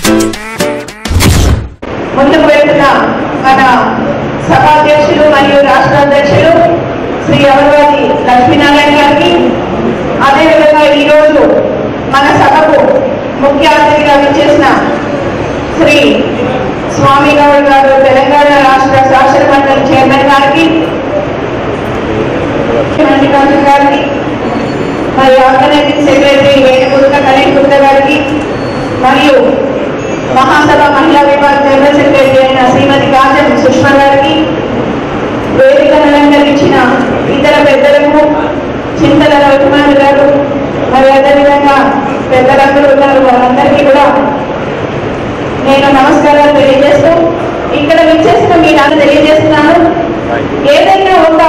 ముందుకు వెళ్తున్న మన సభాధ్యక్షులు మరియు రాష్ట్ర అధ్యక్షులు శ్రీ అమర్వాది లక్ష్మీనారాయణ గారికి, అదేవిధంగా ఈరోజు మన సభకు ముఖ్య అతిథిగా విచ్చేసిన శ్రీ స్వామి గౌడ్ గారు, తెలంగాణ రాష్ట్ర శాసన మండలి చైర్మన్ గారికి, మల్లికార్జున గారికి, మరి ఆర్గనైజింగ్ సెక్రటరీ వేణుగుప్త కళ్యాణ్ గుప్తా గారికి, మరియు మహాసభ మహిళా విభాగ జనరల్ సెక్రటరీ అయిన శ్రీమతి కాజం సుష్మా గారికి, వేదికను అలంకరించిన ఇతర పెద్దలకు, చింతల రవికుమార్ గారు, మరి అదేవిధంగా పెద్దలందరూ ఉన్నారు, వారందరికీ కూడా నేను నమస్కారాలు తెలియజేస్తూ ఇక్కడ విచ్చేసిన మీ నాకు తెలియజేస్తున్నాను. ఏదైనా ఒక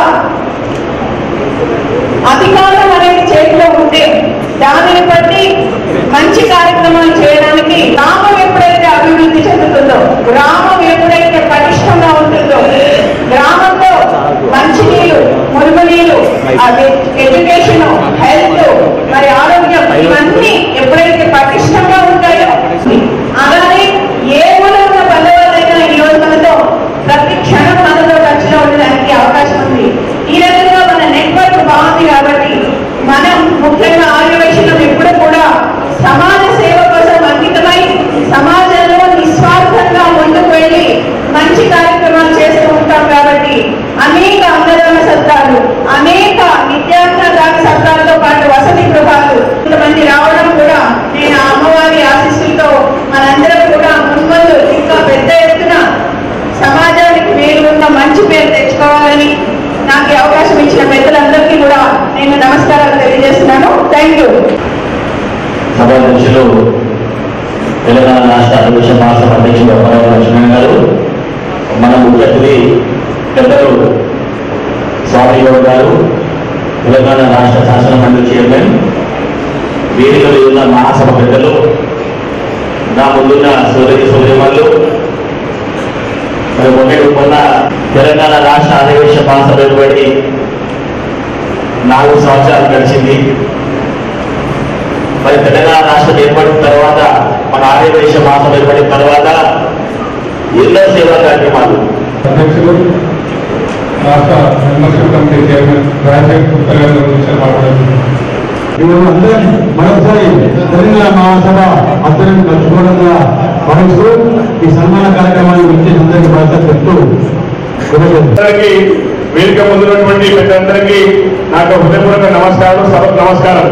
అధికారం అనేది చేతిలో ఉంటే దానిని బట్టి మంచి కార్యక్రమాలు చేయడానికి గ్రామం ఎప్పుడైతే అభివృద్ధి చెందుతుందో, గ్రామం ఎప్పుడైతే పటిష్టంగా ఉంటుందో, గ్రామంలో మంచినీరు, మురుగునీరు, ఎడ్యుకేషన్, హెల్త్, మరి ఆరోగ్యం ఇవన్నీ ఎప్పుడైతే పటిష్టంగా ఉంటాయో, అలానే ఏ మూలం ఉన్న పల్లెవాళ్ళైనా ఈ రోజు మనతో ప్రతి క్షణం మనతో టచ్లో ఉండడానికి అవకాశం ఉంది. ఈ రకంగా మన నెట్వర్క్ బాగుంది కాబట్టి మనం ముఖ్యంగా ఆర్యవైశ్యం ఎప్పుడు కూడా సమాజ సేవ కోసం అంకితమై సమాజంలో నిస్వార్థంగా ముందుకు వెళ్ళి మంచి కార్యక్రమాలు చేస్తూ ఉంటాం కాబట్టి అనేక అన్నదాన సత్రాలు, అనేక నిత్యాన్నదాన సత్రాలతో పాటు వసతి గృహాలు కొంతమంది రావడం కూడా నేను ఆ అమ్మవారి ఆశీస్సులతో మనందరం కూడా ముందు ఇంకా పెద్ద ఎత్తున సమాజానికి మేలుగా మంచి పేరు తెచ్చుకోవాలని నాకు అవకాశం ఇచ్చిన పెద్దలందరికీ కూడా నేను నమస్కారాలు తెలియజేస్తున్నాను. Thank you. సభాధ్యక్షులు తెలంగాణ రాష్ట్ర అభివృద్ధి మహాసభ అధ్యక్షులు అమరావతి లక్ష్మణ్ గారు, మన ముఖ్య అతిథి పెద్దలు స్వామి గౌడ్ గారు, తెలంగాణ రాష్ట్ర శాసన మండలి చైర్మన్, వేదికలు ఉన్న మహాసభ పెద్దలు, నా ముందున్న సోదరిమణులు, మరి మొన్న తెలంగాణ రాష్ట్ర ఆదివేశ మహాసభ ఏర్పడి 4 సంవత్సరాలు గడిచింది. మరి తెలంగాణ రాష్ట్రం ఏర్పడిన తర్వాత, మన ఆదివేశ మహాసభ ఏర్పడిన తర్వాత ఎన్నో సేవా కార్యక్రమాలు అధ్యక్షులు, రాష్ట్ర membership committee chairman Rajasekhar Gupta గారు మాట్లాడుతున్నారు. అందరినీ మరొకసారి తెలంగాణ మహాసభ అత్యంత మర్చిపోవడంగా భావిస్తూ ఈ సన్మాన కార్యక్రమాన్ని గురించి అందరికీ బాధ్యత చెప్తూ వేదిక ముందున్నటువంటి పెద్దలందరికీ నాకు హృదయపూర్వక నమస్కారం, సభకు నమస్కారం.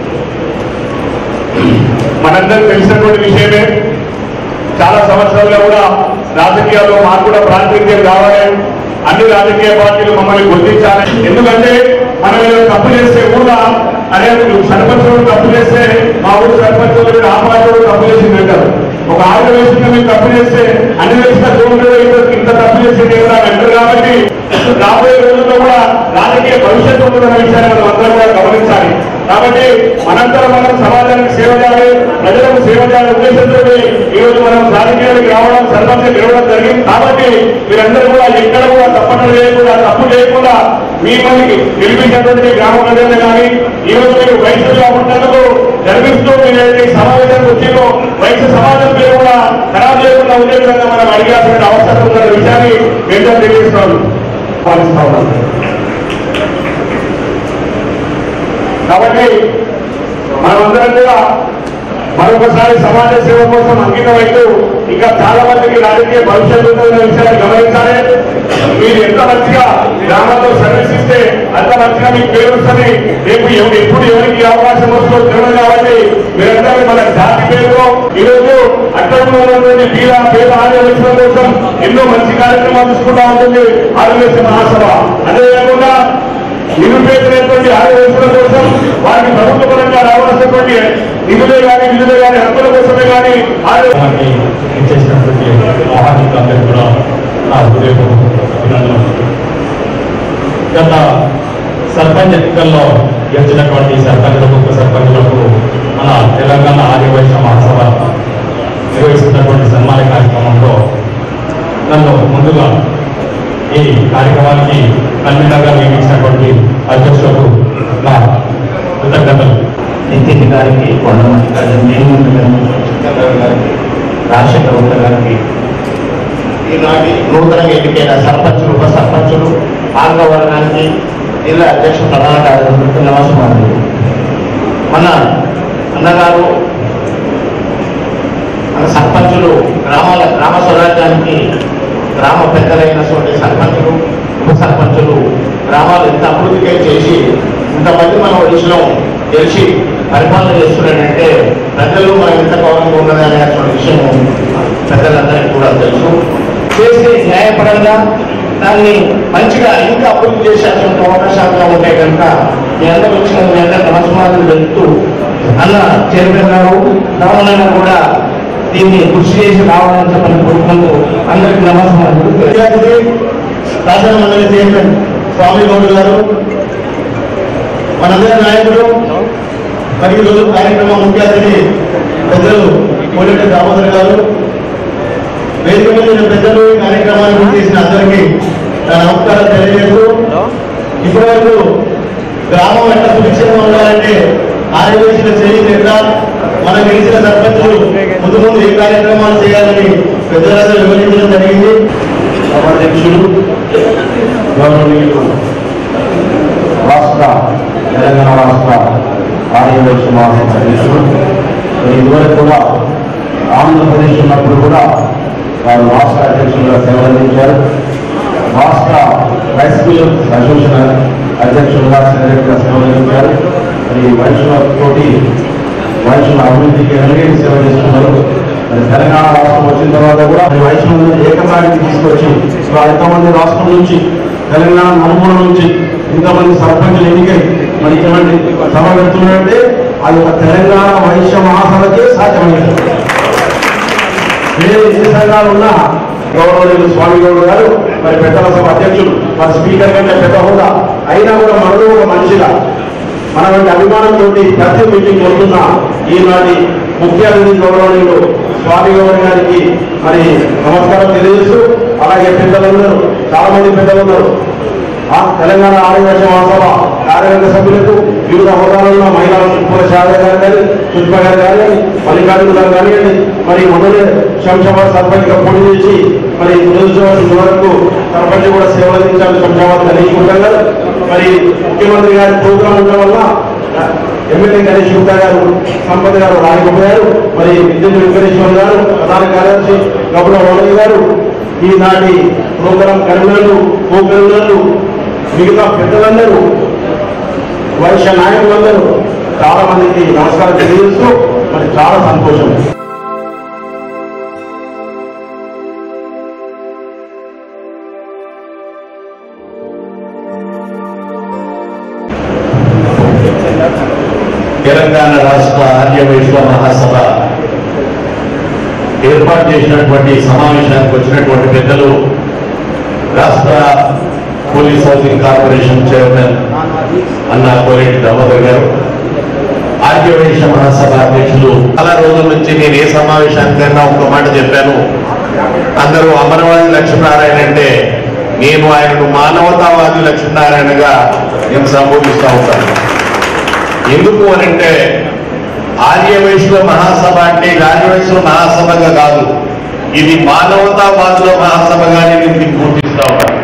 మనందరికి తెలిసినటువంటి విషయమే, చాలా సంవత్సరాలుగా కూడా రాజకీయాల్లో మాకు కూడా ప్రాతినిధ్యం కావాలి, అన్ని రాజకీయ పార్టీలు మమ్మల్ని గుర్తించాలి. ఎందుకంటే మనం ఏదో తప్పు చేస్తే కూడా అనే సర్పంచ్ తప్పు చేస్తే మా ఊరు సర్పంచ్ ఆ పార్టీ తప్పు చేసింది అంటారు. ఒక ఆర్గనైజేషన్ మీరు తప్పు చేస్తే అన్ని వేసిన చూడండి ఇంత తప్పు చేసింది అంటారు. కాబట్టి రాబోయే రోజుల్లో కూడా రాజకీయ భవిష్యత్తు ఉంటున్న విషయాన్ని మనం అందరం కూడా గమనించాలి. కాబట్టి మనందరం మనం సమాజానికి సేవ చేయాలి, ప్రజలకు సేవ చేయాలనే ఉద్దేశంతో ఈ రోజు మనం రాజకీయానికి రావడం, సర్పంచ్ గెలవడం జరిగింది. కాబట్టి మీరందరూ కూడా ఎక్కడ కూడా తప్పటం చేయకుండా, తప్పు చేయకుండా మిమ్మల్ని గెలిపించినటువంటి గ్రామ ప్రజలను కానీ ఈ రోజు మీరు వైశ్యులుగా ఉన్నందుకు గర్విస్తూ మీరు సమావేశానికి వచ్చిందో వైశ్య సమాజం పేరు కూడా ఖరాబ్ చేయకుండా ఉండే విధంగా మనం అడిగాల్సిన అవసరం ఉన్న విషయాన్ని మేము తెలియజేస్తున్నాను, పాలిస్తా ఉన్నాం. కాబట్టి మనమందరం కూడా మరొకసారి సమాజ సేవ కోసం అంకితమైతూ ఇంకా చాలా మందికి రాజకీయ భవిష్యత్తు ఉన్న విషయాన్ని గమనించాలి. మీరు ఎంత మంచిగా గ్రామంలో సర్వీస్ ఇస్తే అంత మంచిగా మీకు పేరు వస్తుంది. రేపు ఎప్పుడు ఎవరికి అవకాశం వస్తుందో తెలియదు. కాబట్టి మీరందరూ మన జాతి పేరులో ఈరోజు అట్టడుగులో ఉన్నటువంటి పేద ఆదివాసుల కోసం ఎన్నో మంచి కార్యక్రమాలు తీసుకుంటా ఉంటుంది ఆదివాసీ మహాసభ. అదేవిధంగా నిరుపేదైనటువంటి ఆదివాసుల కోసం వారికి ప్రభుత్వ పరంగా రావాల్సినటువంటి నిధులే కానీ హక్కుల కోసమే కానీ చేసినటువంటి మహానీయులందరూ కూడా నా హృదయపూర్వక అభినందనలు. గత సర్పంచ్ ఎన్నికల్లో గెలిచినటువంటి సర్పంచులకు, ఉప సర్పంచులకు మన తెలంగాణ ఆదివాసీ మహాసభ నిర్వహిస్తున్నటువంటి సన్మాన కార్యక్రమంలో నన్ను ముందుగా ఈ కార్యక్రమానికి కన్వీనర్గా నియమించినటువంటి అధ్యక్షులకు నా కృతజ్ఞతలు. నితిన్ గారికి, కొండమల్లి గారికి, గారికి, గుప్తా గారికి, ఈనాటి నూతనంగా ఎన్నికైన సర్పంచులు, ఉప సర్పంచులు, పాలకవర్గానికి, జిల్లా అధ్యక్ష ప్రధాన కార్యదర్శులకు నమస్కారాలు. మన అన్నగారు మన సర్పంచులు గ్రామ స్వరాజ్యానికి గ్రామ పెద్దలైనటువంటి సర్పంచులు, ఉప సర్పంచులు గ్రామాలు ఎంత అభివృద్ధిగా చేసి ఇంతమంది మనం ఒడిశలో గెలిచి పరిపాలన చేస్తున్నారంటే ప్రజలు మనం ఎంత గౌరవంగా ఉన్నది అనేటువంటి విషయం పెద్దలందరికీ కూడా తెలుసు. చేసి న్యాయపరంగా దాన్ని మంచిగా ఇంకా అభివృద్ధి చేసేటువంటి అవకాశాలుగా ఉంటాయి కనుక మీ అందరూ వచ్చిన మీ అందరూ నమస్కారాలు తెలుపుతూ అన్న చైర్మన్ గారు రావాలన్నా కూడా దీన్ని కృషి చేసి రావాలని చెప్పని కోరుకుంటూ అందరికీ నమస్కారాలు. విద్యార్థి శాసన మండలి చైర్మన్ స్వామి గౌడ్ గారు, మనందరి నాయకుడు మరియు ఈరోజు కార్యక్రమం ముఖ్య అతిథి పెద్దలు కోలేటి దామోదర్ గారు, వేదిక మీద పెద్దలు ఈ కార్యక్రమాన్ని చేసిన అందరికీ నా నమస్కారం తెలియజేస్తూ, ఇప్పటివరకు గ్రామం ఎట్లా సుభిక్షంగా ఉండాలంటే ఆరోగ్య చేయింది ఎట్లా మనం గెలిచిన సర్పంచులు ముందు ముందు ఏ కార్యక్రమాలు చేయాలని పెద్దలందరూ వివరించడం జరిగింది. సభాధ్యక్షులు గౌరవనీయులు రాష్ట్ర తెలంగాణ రాష్ట్ర ఆర్యవైశ్య మహాసభ అధ్యక్షులు, ఇదివరకు కూడా ఆంధ్రప్రదేశ్ ఉన్నప్పుడు కూడా వారు రాష్ట్ర అధ్యక్షులుగా సేవలందించారు. రాష్ట్ర రైస్ మిల్ అసోసియేషన్ అధ్యక్షులుగా సెక్రటరీగా సేవలందించారు. మరి వైశ్యులతోటి వైశ్యుల అభివృద్ధికి ఎనలేని సేవ చేస్తున్నారు. మరి తెలంగాణ రాష్ట్రం వచ్చిన తర్వాత కూడా వైశ్యులను ఏకతాటికి తీసుకొచ్చి ఎంతమంది రాష్ట్రం నుంచి తెలంగాణ నలుమూల నుంచి ఇంతమంది సర్పంచులు ఎన్నికై మరి ఇటువంటి సభ పెడుతున్నారంటే అది ఒక తెలంగాణ వైశ్య మహాసభకే సాధ్యమైంది. వేరే ఎన్ని సంఘాలు ఉన్నా గౌరవనీయులు స్వామి గౌడ్ గారు మరి పెద్దల సభ అధ్యక్షులు, మరి స్పీకర్ కంటే పెద్ద హోదా అయినా కూడా మనలో ఒక మనిషిగా మన వంటి అభిమానంతో ప్రతి మీటింగ్ వస్తున్న ఈనాటి ముఖ్య అతిథి గౌరవనీయులు స్వామి గౌడ్ గారికి మరి నమస్కారం తెలియజేస్తూ, అలాగే పెద్దలందరూ చాలా మంది పెద్దలు ఉన్నారు. తెలంగాణ ఆదివాసీ మహాసభ కార్యవర్గ సభ్యులకు వివిధ హోదాలలో మహిళా కుల శారద గారు కానీ, సుష్మ గారు కానీ, మల్లికార్జున గారు కానివ్వండి, మరి మొదటి శంషాబాద్ సర్పంచ్గా పోటీ చేసి మరి వరకు సర్పంచ్ కూడా సేవలందించాలి శంషాబాద్ గణేష్ గారు. మరి ముఖ్యమంత్రి గారి ప్రోగ్రాం ఉండడం వల్ల ఎమ్మెల్యే గణేష్ గుప్తా గారు, సంపద గారు రాయకపోయారు. మరి విద్యుత్ వెంకటేశ్వర గారు, ప్రధాన కార్యదర్శి గౌడ వరయ్య గారు, ఈనాటి ప్రోగ్రాం కన్వీనర్లు, కో కన్వీనర్లు, మిగతా పెద్దలందరూ, వైశ్య నాయకులందరూ చాలా మందికి నమస్కారం తెలియజేస్తూ మరి చాలా సంతోషం. తెలంగాణ రాష్ట్ర ఆర్యవైశ్య మహాసభ ఏర్పాటు చేసినటువంటి సమావేశానికి వచ్చినటువంటి పెద్దలు, రాష్ట్ర పోలీస్ హౌసింగ్ కార్పొరేషన్ చైర్మన్ అన్న కోలేటి దామోదర్ గారు, ఆర్యవైశ్య మహాసభ అధ్యక్షులు. చాలా రోజుల నుంచి నేను ఏ సమావేశానికైనా ఒక మాట చెప్పాను. అందరూ అమరవాది లక్ష్మీనారాయణ అంటే నేను ఆయనను మానవతావాది లక్ష్మీనారాయణగా నేను సంబోధిస్తూ ఉంటాను. ఎందుకు అనంటే ఆర్యవైశ్య మహాసభ అంటే ఆర్యవైశ్య మహాసభగా కాదు, ఇది మానవతావాదుల మహాసభగానే నేను గుర్తిస్తా ఉన్నాను.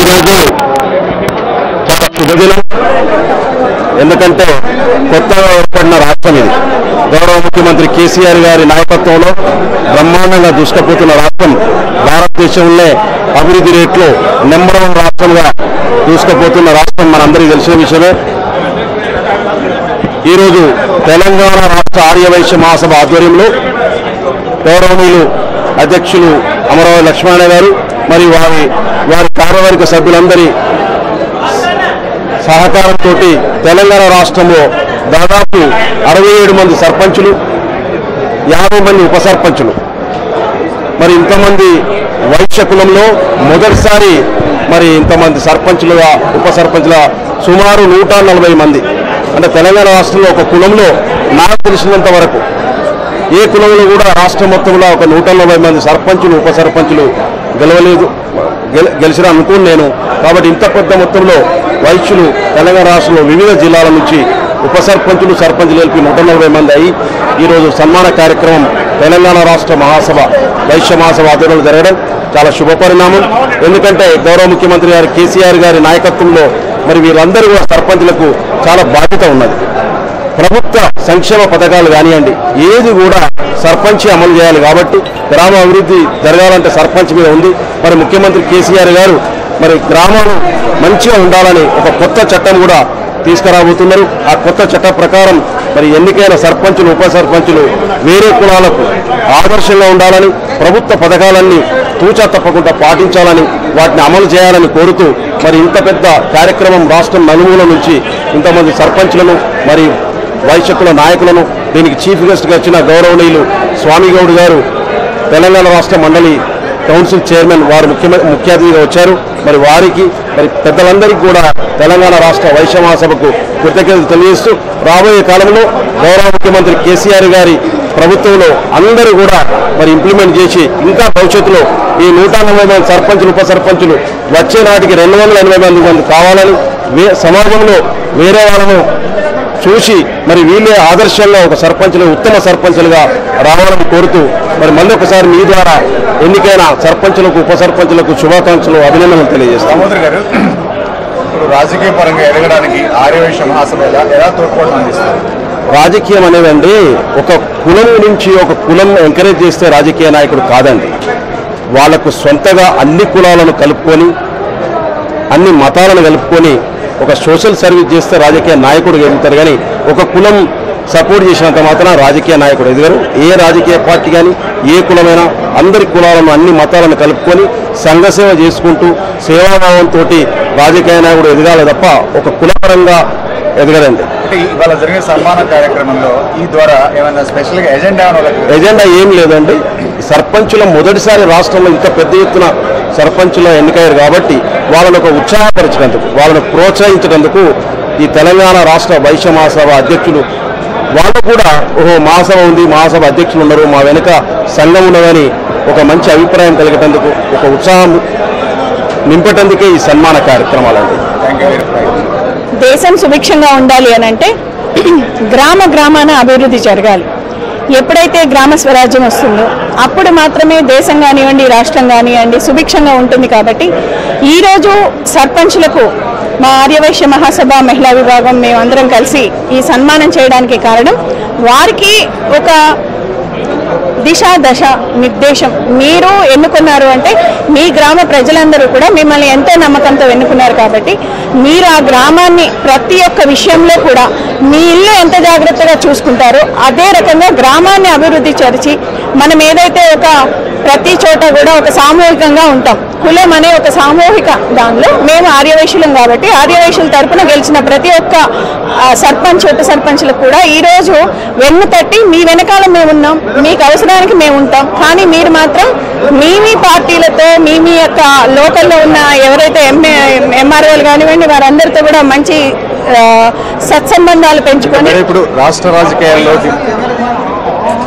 ఈరోజు చాలా శుభదినం. ఎందుకంటే కొత్తగా ఏర్పడిన రాష్ట్రం ఇది. గౌరవ ముఖ్యమంత్రి కేసీఆర్ గారి నాయకత్వంలో బ్రహ్మాండంగా దూసుకుపోతున్న రాష్ట్రం. భారతదేశంలో అభివృద్ధి రేట్లో నెంబర్ 1 రాష్ట్రంగా దూసుకుపోతున్న రాష్ట్రం మనందరికీ తెలిసిన విషయమే. ఈరోజు తెలంగాణ రాష్ట్ర ఆర్యవైశ్య మహాసభ ఆధ్వర్యంలో గౌరవనీయులు అధ్యక్షులు అమరావతి లక్ష్మణ గారు మరియు వారి కార్యవర్గ సభ్యులందరి సహకారంతో తెలంగాణ రాష్ట్రంలో దాదాపు 67 మంది సర్పంచులు, 50 మంది ఉప సర్పంచులు, మరి ఇంతమంది వైశ్య కులంలో మొదటిసారి మరి ఇంతమంది సర్పంచులుగా ఉప సర్పంచులుగా సుమారు 140 మంది. అంటే తెలంగాణ రాష్ట్రంలో ఒక కులంలో నాకు తెలిసినంత వరకు ఏ కులంలో కూడా రాష్ట్రం మొత్తంలో ఒక 140 మంది సర్పంచులు ఉప సర్పంచులు గెలిచిన అనుకుని నేను. కాబట్టి ఇంత పెద్ద మొత్తంలో వైశ్యులు తెలంగాణ రాష్ట్రంలో వివిధ జిల్లాల నుంచి ఉప సర్పంచులు సర్పంచులు కలిపి 140 మంది అయి ఈరోజు సన్మాన కార్యక్రమం తెలంగాణ రాష్ట్ర మహాసభ వైశ్య మహాసభ ఆధ్వర్యంలో జరగడం చాలా శుభపరిణామం. ఎందుకంటే గౌరవ ముఖ్యమంత్రి గారు కేసీఆర్ గారి నాయకత్వంలో మరి వీరందరూ కూడా సర్పంచులకు చాలా బాధ్యత ఉన్నది. ప్రభుత్వ సంక్షేమ పథకాలు కానివ్వండి ఏది కూడా సర్పంచ్ అమలు చేయాలి. కాబట్టి గ్రామ అభివృద్ధి జరగాలంటే సర్పంచ్ మీద ఉంది. మరి ముఖ్యమంత్రి కేసీఆర్ గారు మరి గ్రామాలు మంచిగా ఉండాలని ఒక కొత్త చట్టం కూడా తీసుకురాబోతున్నారు. ఆ కొత్త చట్టం ప్రకారం మరి ఎన్నికైన సర్పంచులు ఉప సర్పంచులు వేరే కులాలకు ఆదర్శంగా ఉండాలని, ప్రభుత్వ పథకాలన్నీ తూచా తప్పకుండా పాటించాలని, వాటిని అమలు చేయాలని కోరుతూ మరి ఇంత పెద్ద కార్యక్రమం రాష్ట్రం నలుమూల నుంచి ఇంతమంది సర్పంచులను మరి వైశ్యకుల నాయకులను దీనికి చీఫ్ గెస్ట్గా వచ్చిన గౌరవనీయులు స్వామిగౌడ్ గారు తెలంగాణ రాష్ట్ర మండలి కౌన్సిల్ చైర్మన్ వారు ముఖ్య అతిథిగా వచ్చారు. మరి వారికి మరి పెద్దలందరికీ కూడా తెలంగాణ రాష్ట్ర వైశ్య మహాసభకు కృతజ్ఞతలు తెలియజేస్తూ రాబోయే కాలంలో గౌరవ ముఖ్యమంత్రి కేసీఆర్ గారి ప్రభుత్వంలో అందరూ కూడా మరి ఇంప్లిమెంట్ చేసి ఇంకా భవిష్యత్తులో ఈ 140 మంది సర్పంచులు ఉప సర్పంచులు వచ్చే నాటికి 280 మంది కావాలని, సమాజంలో వేరే వాళ్ళను చూసి మరి వీళ్ళే ఆదర్శంగా ఒక సర్పంచులు ఉత్తమ సర్పంచులుగా రావాలని కోరుతూ మరి మళ్ళీ ఒకసారి మీ ద్వారా ఎన్నికైన సర్పంచులకు ఉప సర్పంచులకు శుభాకాంక్షలు అభినందనలు తెలియజేస్తాం. దామోదర్ గారు, ఇప్పుడు రాజకీయ పరంగా ఎదగడానికి ఆర్యవైశ్య మహాసభ ఎలా తోడ్పాటు అందిస్తారు? రాజకీయం అనేదండి ఒక కులం నుంచి ఒక కులం ఎంకరేజ్ చేస్తే రాజకీయ నాయకుడు కాదండి. వాళ్లకు సొంతగా అన్ని కులాలను కలుపుకొని అన్ని మతాలను కలుపుకొని ఒక సోషల్ సర్వీస్ చేస్తే రాజకీయ నాయకుడు ఎదుగుతారు. కానీ ఒక కులం సపోర్ట్ చేసినంత మాత్రం రాజకీయ నాయకుడు ఎదుగరు. ఏ రాజకీయ పార్టీ కానీ ఏ కులమైనా అందరి కులాలను అన్ని మతాలను కలుపుకొని సంఘసేవ చేసుకుంటూ సేవాభావంతో రాజకీయ నాయకుడు ఎదగాలి తప్ప ఒక కులపరంగా ఎదగదండి. అంటే ఇవాళ జరిగే సన్మాన కార్యక్రమంలో ఈ ద్వారా ఏమైనా స్పెషల్గా ఎజెండా ఏం లేదండి. సర్పంచుల మొదటిసారి రాష్ట్రంలో ఇంత పెద్ద ఎత్తున సర్పంచుల ఎన్నికయ్యారు కాబట్టి వాళ్ళను ఒక ఉత్సాహపరిచినందుకు, వాళ్ళను ప్రోత్సహించినందుకు ఈ తెలంగాణ రాష్ట్ర వైశ్య మహాసభ అధ్యక్షులు వాళ్ళు కూడా మహాసభ ఉంది, మహాసభ అధ్యక్షులు ఉన్నారు, మా వెనుక సంఘం ఉన్నదని ఒక మంచి అభిప్రాయం కలిగేటందుకు, ఒక ఉత్సాహం నింపేటందుకే ఈ సన్మాన కార్యక్రమాలండి. దేశం సుభిక్షంగా ఉండాలి అని అంటే గ్రామాన అభివృద్ధి జరగాలి. ఎప్పుడైతే గ్రామ స్వరాజ్యం వస్తుందో అప్పుడు మాత్రమే దేశం కానివ్వండి, రాష్ట్రం కానివ్వండి సుభిక్షంగా ఉంటుంది. కాబట్టి ఈరోజు సర్పంచులకు మా ఆర్యవైశ్య మహాసభ మహిళా విభాగం మేమందరం కలిసి ఈ సన్మానం చేయడానికి కారణం వారికి ఒక దశ నిర్దేశం. మీరు ఎన్నుకున్నారు అంటే మీ గ్రామ ప్రజలందరూ కూడా మిమ్మల్ని ఎంతో నమ్మకంతో ఎన్నుకున్నారు. కాబట్టి మీరు ఆ గ్రామాన్ని ప్రతి ఒక్క విషయంలో కూడా మీ ఇల్లు ఎంత జాగ్రత్తగా చూసుకుంటారో అదే రకంగా గ్రామాన్ని అభివృద్ధి పరిచి మనం ఏదైతే ఒక ప్రతి చోట కూడా ఒక సామూహికంగా ఉంటాం. కులం అనే ఒక సామూహిక దానిలో మేము ఆర్యవైశ్యులం కాబట్టి ఆర్యవైశ్యుల తరపున గెలిచిన ప్రతి ఒక్క సర్పంచ్ ఉప సర్పంచ్లకు కూడా ఈరోజు వెన్ను తట్టి మీ వెనకాల మేము ఉన్నాం, మీకు అవసరానికి మేము ఉంటాం. కానీ మీరు మాత్రం మీ పార్టీలతో మీ యొక్క లోకల్లో ఉన్న ఎవరైతే ఎంఆర్ఓలు కానివ్వండి వారందరితో కూడా మంచి సత్సంబంధాలు పెంచుకొని ఇప్పుడు రాష్ట్ర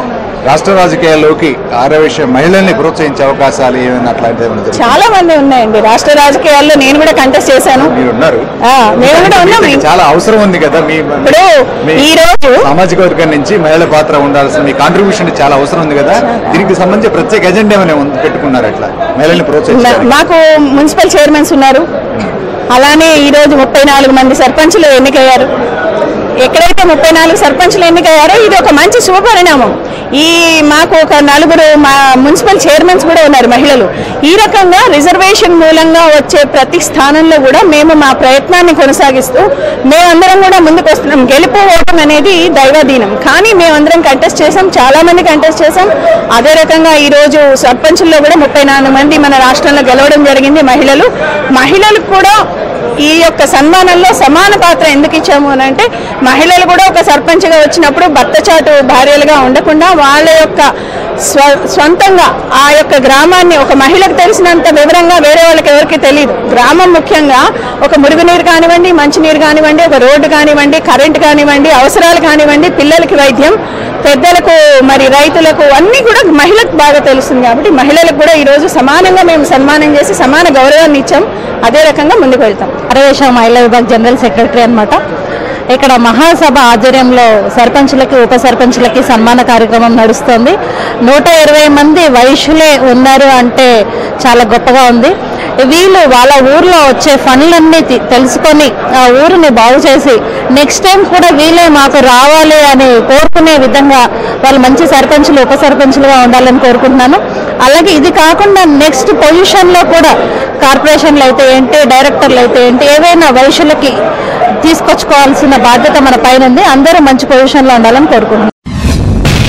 రాష్ట్ర రాజకీయాల్లోకి ఆరవేశ మహిళల్ని ప్రోత్సహించే అవకాశాలు ఏమైనా అట్లాంటిది ఏమైనా జరుగుతుందా? చాలా మంది ఉన్నాయండి రాష్ట్ర రాజకీయాల్లో. నేను కూడా కంటెస్ట్ చేశాను. మీరు ఉన్నారు, మేము కూడా ఉన్నాం. చాలా అవసరం ఉంది కదా ఇప్పుడు ఈ రోజు సామాజిక వర్గం నుంచి మహిళల పాత్ర ఉండాల్సిన మీ కాంట్రిబ్యూషన్ చాలా అవసరం ఉంది కదా. దీనికి సంబంధించి ప్రత్యేక ఎజెండా ఏమైనా పెట్టుకున్నారు అట్లా మహిళల్ని ప్రోత్సహించారు? మాకు మున్సిపల్ చైర్మన్స్ ఉన్నారు. అలానే ఈ రోజు 34 మంది సర్పంచులు ఎన్నికయ్యారు. ఎక్కడైతే 34 సర్పంచులు ఎన్నికయ్యారో ఇది ఒక మంచి శుభపరిణామం. మాకు ఒక 4 మా మున్సిపల్ చైర్మన్స్ కూడా ఉన్నారు మహిళలు. ఈ రకంగా రిజర్వేషన్ మూలంగా వచ్చే ప్రతి స్థానంలో కూడా మేము మా ప్రయత్నాన్ని కొనసాగిస్తూ మేమందరం కూడా ముందుకు వస్తున్నాం. గెలుపుకోవడం అనేది దైవాధీనం, కానీ మేమందరం కంటెస్ట్ చేసాం, చాలా మంది కంటెస్ట్ చేసాం. అదే రకంగా ఈ రోజు సర్పంచుల్లో కూడా 34 మంది మన రాష్ట్రంలో గెలవడం జరిగింది మహిళలకు కూడా ఈ యొక్క సన్మానంలో సమాన పాత్ర ఎందుకు ఇచ్చాము అని అంటే, మహిళలు కూడా ఒక సర్పంచ్గా వచ్చినప్పుడు భర్త చాటు భార్యలుగా ఉండకుండా వాళ్ళ యొక్క స్వంతంగా ఆ యొక్క గ్రామాన్ని ఒక మహిళకు తెలిసినంత వివరంగా వేరే వాళ్ళకి ఎవరికి తెలియదు. గ్రామం ముఖ్యంగా ఒక మురుగునీరు కానివ్వండి, మంచినీరు కానివ్వండి, ఒక రోడ్డు కానివ్వండి, కరెంటు కానివ్వండి, అవసరాలు కానివ్వండి, పిల్లలకి వైద్యం, పెద్దలకు మరి రైతులకు అన్నీ కూడా మహిళకు బాగా తెలుస్తుంది. కాబట్టి మహిళలకు కూడా ఈరోజు సమానంగా మేము సన్మానం చేసి సమాన గౌరవాన్ని ఇచ్చాం. అదే రకంగా ముందుకు వెళ్తాం. అరవేశ మహిళా విభాగ జనరల్ సెక్రటరీ అన్నమాట. ఇక్కడ మహాసభ ఆధ్వర్యంలో సర్పంచులకి ఉప సర్పంచులకి సన్మాన కార్యక్రమం నడుస్తుంది. 120 మంది వైశ్యులే ఉన్నారు అంటే చాలా గొప్పగా ఉంది. వీళ్ళు వాళ్ళ ఊర్లో వచ్చే ఫండ్లన్నీ తెలుసుకొని ఆ ఊరిని బాగు చేసి నెక్స్ట్ టైం కూడా వీళ్ళే మాకు రావాలి అని కోరుకునే విధంగా వాళ్ళు మంచి సర్పంచులు ఉప సర్పంచులుగా ఉండాలని కోరుకుంటున్నాను. అలాగే ఇది కాకుండా నెక్స్ట్ పొజిషన్లో కూడా కార్పొరేషన్లు అయితే ఏంటి, డైరెక్టర్లు అయితే ఏంటి, ఏవైనా వైశ్యులకి తీసుకొచ్చుకోవాల్సిన బాధ్యత మన పైన ఉంది. అందరూ మంచి పొజిషన్లో ఉండాలని కోరుకుంటున్నాను.